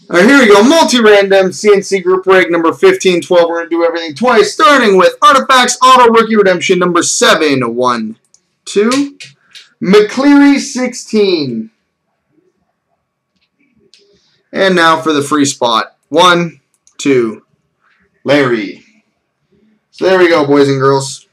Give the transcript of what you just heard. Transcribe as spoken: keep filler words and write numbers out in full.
All right, here we go. Multi-random C and C group break number fifteen twelve. We're going to do everything twice, starting with Artifacts Auto Rookie Redemption number seven. One, two. McCleary sixteen. And now for the free spot. One, two. Larry. So there we go, boys and girls.